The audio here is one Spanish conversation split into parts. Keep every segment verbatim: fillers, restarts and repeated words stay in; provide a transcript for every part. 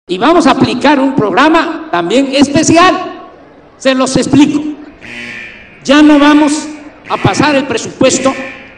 Y vamos a aplicar un programa también especial. Se los explico. Ya no vamos a pasar el presupuesto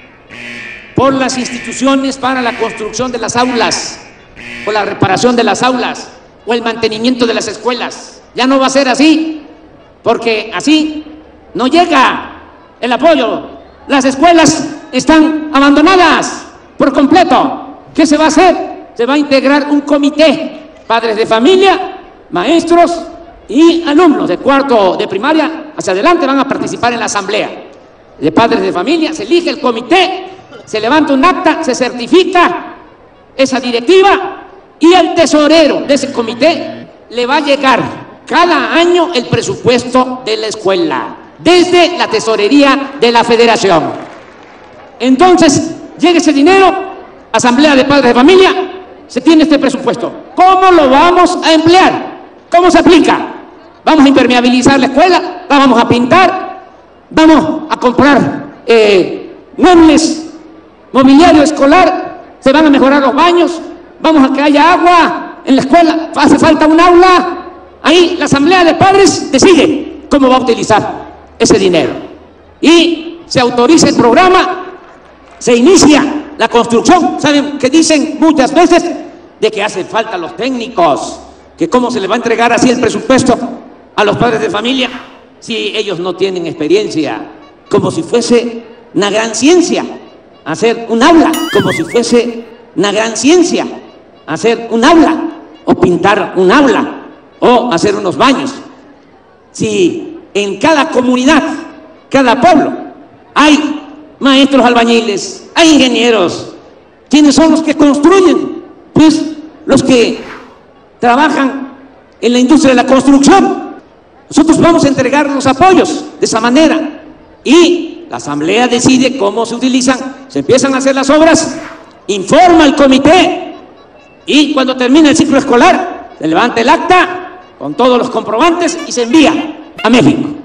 por las instituciones para la construcción de las aulas, o la reparación de las aulas, o el mantenimiento de las escuelas. Ya no va a ser así, porque así no llega el apoyo. Las escuelas están abandonadas por completo. ¿Qué se va a hacer? Se va a integrar un comité, padres de familia, maestros y alumnos de cuarto de primaria hacia adelante van a participar en la asamblea de padres de familia. Se elige el comité, se levanta un acta, se certifica esa directiva y al tesorero de ese comité le va a llegar cada año el presupuesto de la escuela desde la tesorería de la federación. Entonces llega ese dinero, asamblea de padres de familia, se tiene este presupuesto. ¿Cómo lo vamos a emplear? ¿Cómo se aplica? Vamos a impermeabilizar la escuela, la vamos a pintar, vamos a comprar eh, muebles, mobiliario escolar, se van a mejorar los baños, vamos a que haya agua en la escuela, hace falta un aula. Ahí la asamblea de padres decide cómo va a utilizar ese dinero y se autoriza el programa, se inicia la construcción. ¿Saben qué dicen muchas veces? De que hacen falta los técnicos, que cómo se le va a entregar así el presupuesto a los padres de familia si ellos no tienen experiencia, como si fuese una gran ciencia hacer un aula, como si fuese una gran ciencia hacer un aula o pintar un aula o hacer unos baños. Si en cada comunidad, cada pueblo, hay maestros albañiles, hay ingenieros, ¿quiénes son los que construyen? Pues los que trabajan en la industria de la construcción. Nosotros vamos a entregar los apoyos de esa manera y la asamblea decide cómo se utilizan, se empiezan a hacer las obras, informa al comité y cuando termina el ciclo escolar se levanta el acta con todos los comprobantes y se envía a México.